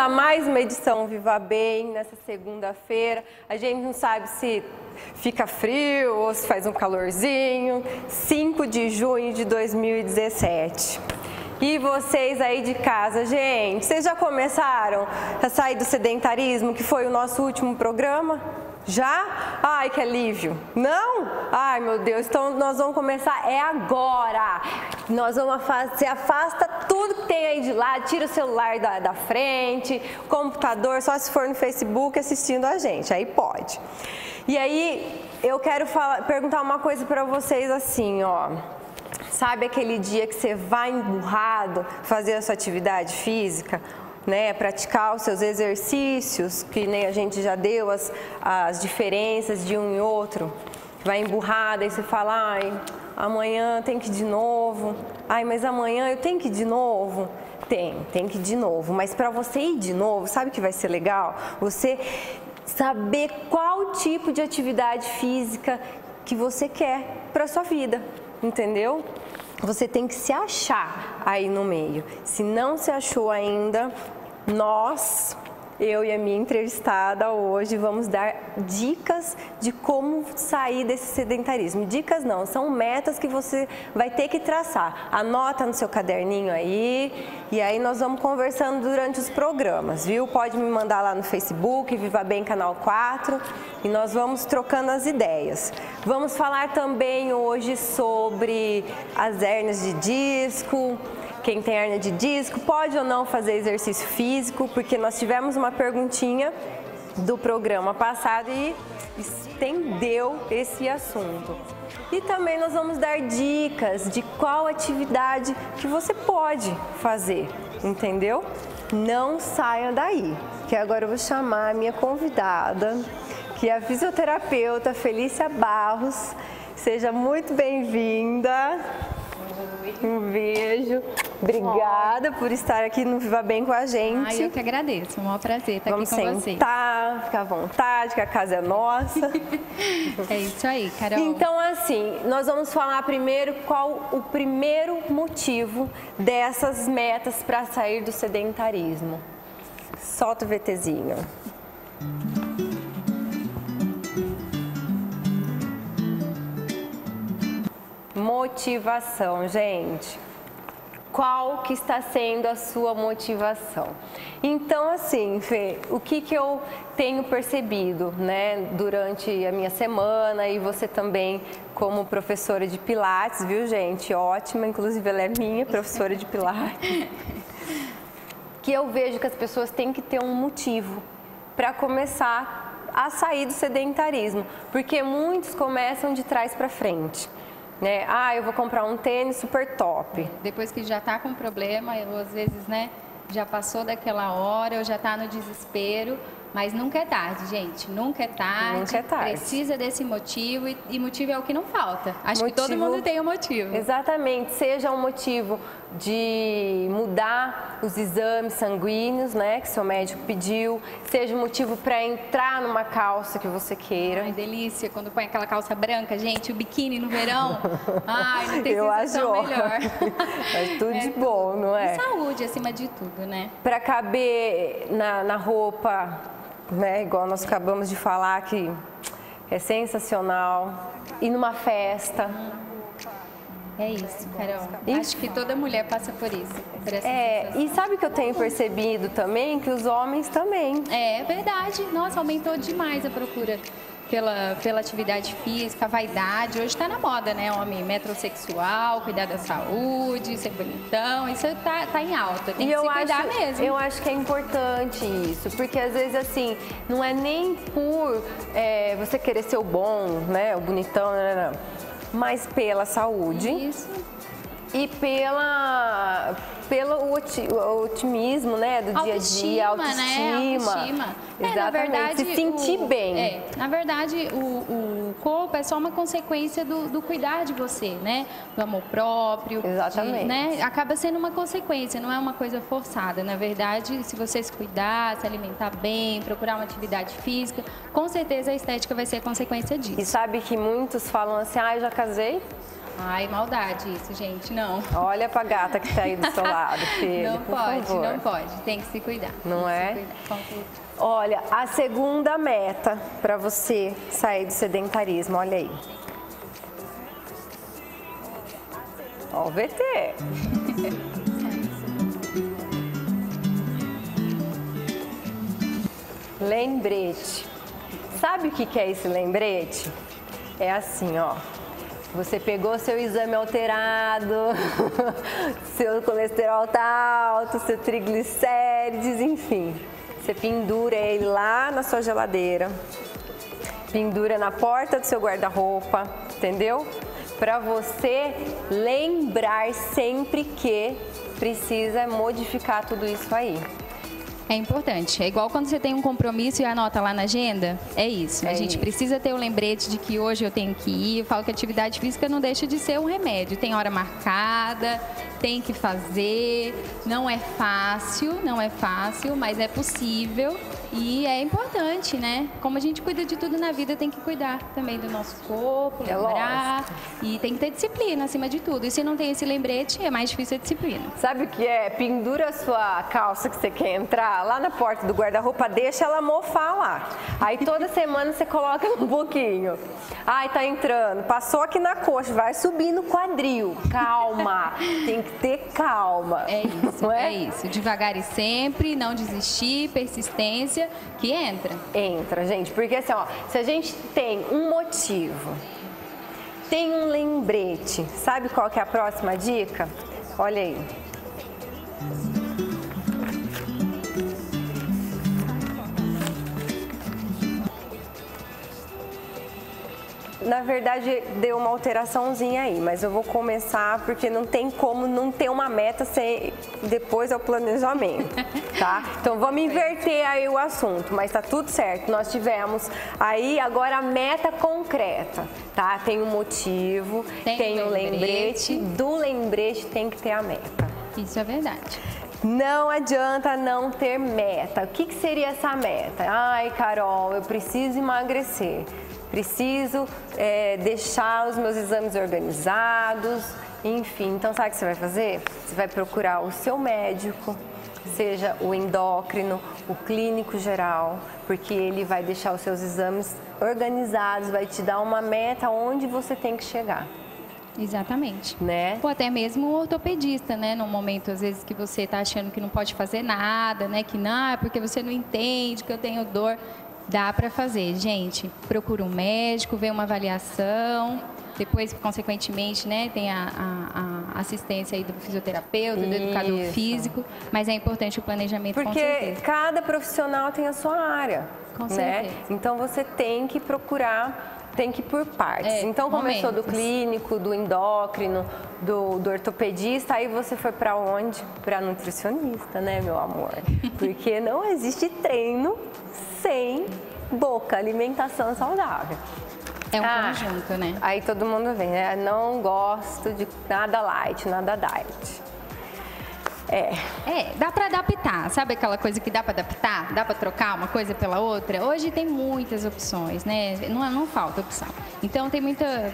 a mais uma edição Viva Bem nessa segunda-feira. A gente não sabe se fica frio ou se faz um calorzinho. 5 de junho de 2017. E vocês aí de casa, gente, vocês já começaram a sair do sedentarismo, que foi o nosso último programa? Já? Ai, que alívio. Não? Ai, meu Deus, então nós vamos começar agora. Nós vamos você afasta tudo que tem aí de lado, tira o celular da frente, computador, só se for no Facebook assistindo a gente, aí pode. E aí, eu quero perguntar uma coisa para vocês assim, ó. Sabe aquele dia que você vai emburrado fazer a sua atividade física? Né, praticar os seus exercícios, que nem a gente já deu as diferenças de um e outro, vai emburrada e você fala, ai, amanhã tem que ir de novo, ai, mas amanhã eu tenho que ir de novo. Tem que ir de novo, mas para você ir de novo, sabe o que vai ser legal? Você saber qual tipo de atividade física que você quer para sua vida, entendeu? Você tem que se achar aí no meio. Se não se achou ainda, eu e a minha entrevistada hoje vamos dar dicas de como sair desse sedentarismo. Dicas não, são metas que você vai ter que traçar. Anota no seu caderninho aí e aí nós vamos conversando durante os programas, viu? Pode me mandar lá no Facebook, Viva Bem Canal 4 e nós vamos trocando as ideias. Vamos falar também hoje sobre as hérnias de disco. Quem tem hérnia de disco pode ou não fazer exercício físico, porque nós tivemos uma perguntinha do programa passado e estendeu esse assunto. E também nós vamos dar dicas de qual atividade que você pode fazer, entendeu? Não saia daí, que agora eu vou chamar a minha convidada, que é a fisioterapeuta Felícia Barros. Seja muito bem-vinda. Um beijo. Obrigada por estar aqui no Viva Bem com a gente. Ai, eu que agradeço. É um maior prazer estar Vamos aqui com você. Vamos ficar à vontade, que a casa é nossa. É isso aí, Carol. Então, assim, nós vamos falar primeiro qual o primeiro motivo dessas metas para sair do sedentarismo. Solta o VTzinho. Motivação, gente. Qual que está sendo a sua motivação? Então, assim, Fê, o que eu tenho percebido, né, durante a minha semana e você também como professora de Pilates, viu, gente? Ótima, inclusive ela é minha professora de Pilates. Que eu vejo que as pessoas têm que ter um motivo para começar a sair do sedentarismo, porque muitos começam de trás para frente. Né? Ah, eu vou comprar um tênis super top. Depois que já está com problema, eu, às vezes, né, já passou daquela hora, eu já está no desespero, mas nunca é tarde, gente, nunca é tarde. Nunca é tarde. Precisa desse motivo e motivo é o que não falta. Acho que todo mundo tem um motivo. Exatamente, seja um motivo de mudar os exames sanguíneos, né, que seu médico pediu, seja um motivo para entrar numa calça que você queira. Ai, delícia, quando põe aquela calça branca, gente, o biquíni no verão. Ai, não tem sensação melhor. É tudo de bom, não é? E saúde acima de tudo, né? Para caber na roupa, né, igual nós acabamos de falar, que é sensacional, ir numa festa. É isso, Carol. Acho que toda mulher passa por isso. E sabe o que eu tenho percebido também? Que os homens também. É verdade. Nossa, aumentou demais a procura pela atividade física, a vaidade. Hoje está na moda, né? Homem metrosexual, cuidar da saúde, ser bonitão. Isso tá em alta. Tem que se cuidar mesmo. Eu acho que é importante isso, porque às vezes assim, não é nem por você querer ser o bom, né? O bonitão, não. Mas pela saúde. Isso. E pelo otimismo, né, do dia a dia, autoestima. Exatamente, na verdade, se sentir bem. Na verdade, o corpo é só uma consequência do cuidar de você, né? Do amor próprio. Exatamente. Né? Acaba sendo uma consequência, não é uma coisa forçada. Na verdade, se você se cuidar, se alimentar bem, procurar uma atividade física, com certeza a estética vai ser consequência disso. E sabe que muitos falam assim, eu já casei, Ai, maldade isso, gente, não. Olha pra gata que tá aí do seu lado, filho. Não por pode, favor. não pode. Tem que se cuidar. Não é? Com certeza. Olha, a segunda meta para você sair do sedentarismo, olha aí. Ó o VT. Lembrete. Sabe o que é esse lembrete? É assim, ó. Você pegou seu exame alterado, seu colesterol tá alto, seu triglicérides, enfim. Você pendura ele lá na sua geladeira, pendura na porta do seu guarda-roupa, entendeu? Para você lembrar sempre que precisa modificar tudo isso aí. É importante. É igual quando você tem um compromisso e anota lá na agenda. É isso. A gente precisa ter o lembrete de que hoje eu tenho que ir. Eu falo que a atividade física não deixa de ser um remédio. Tem hora marcada, tem que fazer. Não é fácil, mas é possível. E é importante, né? Como a gente cuida de tudo na vida, tem que cuidar também do nosso corpo, lembrar. E tem que ter disciplina acima de tudo. E se não tem esse lembrete, é mais difícil a disciplina. Sabe o que é? Pendura a sua calça que você quer entrar lá na porta do guarda-roupa, deixa ela mofar lá. Aí toda semana você coloca um pouquinho. Ai, tá entrando. Passou aqui na coxa, vai subir no quadril. Calma. Tem que ter calma. É isso, é isso. Devagar e sempre, não desistir, persistência. Que entra. Entra, gente, porque assim, ó, se a gente tem um motivo, tem um lembrete, sabe qual que é a próxima dica? Olha aí. Na verdade, deu uma alteraçãozinha aí, mas eu vou começar porque não tem como não ter uma meta sem depois é o planejamento, tá? Então vamos inverter aí o assunto, mas tá tudo certo. Nós tivemos aí agora a meta concreta, tá? Tem um motivo, tem um lembrete, do lembrete tem que ter a meta. Isso é verdade. Não adianta não ter meta. O que seria essa meta? Ai, Carol, eu preciso emagrecer. Preciso deixar os meus exames organizados, enfim. Então, sabe o que você vai fazer? Você vai procurar o seu médico, seja o endócrino, o clínico geral, porque ele vai deixar os seus exames organizados, vai te dar uma meta onde você tem que chegar. Exatamente. Né? Ou até mesmo o ortopedista, né? No momento, às vezes, que você está achando que não pode fazer nada, né? Que não, é porque você não entende que eu tenho dor. Dá para fazer, gente. Procura um médico, vê uma avaliação. Depois, consequentemente, né, tem a assistência aí do fisioterapeuta, do educador físico. Mas é importante o planejamento, com certeza. Porque cada profissional tem a sua área. Com né? certeza. Então, você tem que procurar, tem que ir por partes. Então, começou do clínico, do endócrino, do ortopedista, aí você foi para onde? Para nutricionista, né, meu amor? Porque não existe treino sem boca, alimentação saudável. É um conjunto, né? Aí todo mundo vem, né? Não gosto de nada light, nada diet. Dá para adaptar, sabe aquela coisa que dá para adaptar? Dá para trocar uma coisa pela outra? Hoje tem muitas opções, né? Não falta opção. Então tem muita,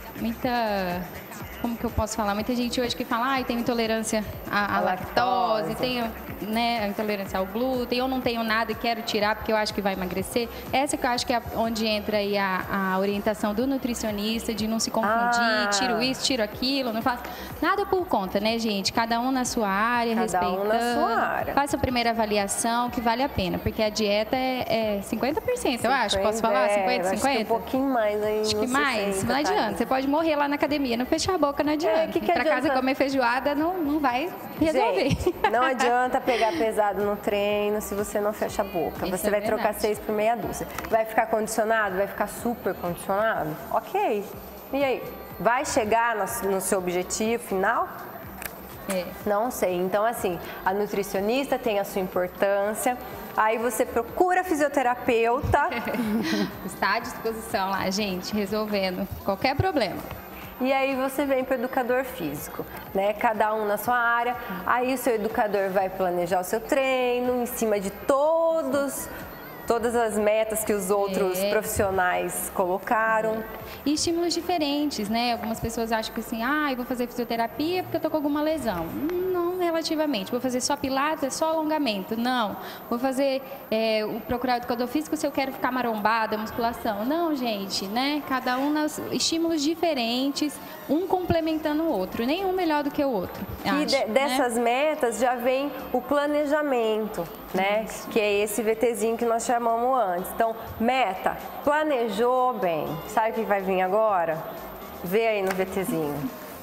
como que eu posso falar? Muita gente hoje que fala, tem intolerância à lactose, tem, né, a intolerância ao glúten, eu não tenho nada e quero tirar porque eu acho que vai emagrecer. Essa que eu acho que é onde entra aí a orientação do nutricionista, de não se confundir, tiro isso, tiro aquilo, não faço nada por conta, né, gente? Cada um na sua área, respeitando. Cada um na sua área. Faça a primeira avaliação, que vale a pena, porque a dieta é 50%, eu acho. Posso falar? 50, 50? Acho que um pouquinho mais aí. Acho que mais, não adianta. Você pode morrer lá na academia, não fechar a boca, não adianta. Ir pra casa comer feijoada não vai resolver. Gente, não adianta pegar pesado no treino se você não fecha a boca. Você vai trocar 6 por meia dúzia. Vai ficar condicionado? Vai ficar super condicionado? Ok. E aí? Vai chegar no seu objetivo final? Não sei. Então, assim, a nutricionista tem a sua importância. Aí você procura fisioterapeuta. Está à disposição lá, gente, resolvendo qualquer problema. E aí você vem para o educador físico, né? Cada um na sua área. Aí o seu educador vai planejar o seu treino em cima de todos todas as metas que os outros profissionais colocaram. E estímulos diferentes, né? Algumas pessoas acham que assim, eu vou fazer fisioterapia porque eu tô com alguma lesão. Não relativamente. Vou fazer só pilates, só alongamento. Não. Vou fazer procurar o educador físico se eu quero ficar marombada, musculação. Não, gente, né? Cada um nas estímulos diferentes, um complementando o outro. Nenhum melhor do que o outro. E dessas metas já vem o planejamento, né? Que é esse VTzinho que nós chamamos antes. Então, meta, planejou bem. Sabe o que vai vir agora? Vê aí no VTzinho.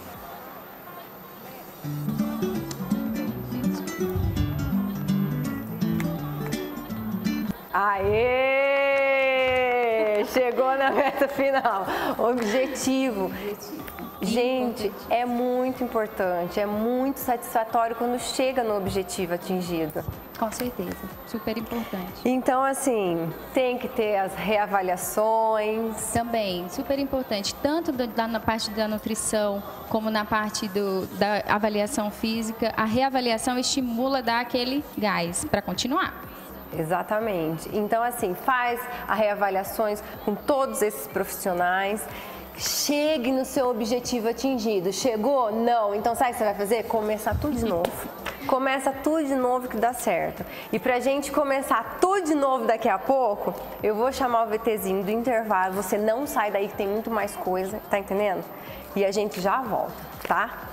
Aê! Chegou na meta final. Objetivo. Gente, é muito importante, é muito satisfatório quando chega no objetivo atingido. Com certeza, super importante. Então, assim, tem que ter as reavaliações. Também, super importante, tanto na parte da nutrição, como na parte da avaliação física. A reavaliação estimula, dá aquele gás para continuar. Exatamente. Então, assim, faz as reavaliações com todos esses profissionais. Chegue no seu objetivo atingido. Chegou? Não. Então, sabe o que você vai fazer? Começar tudo de novo. Começa tudo de novo que dá certo. E pra gente começar tudo de novo daqui a pouco, eu vou chamar o VTzinho do intervalo. Você não sai daí que tem muito mais coisa, tá entendendo? E a gente já volta, tá?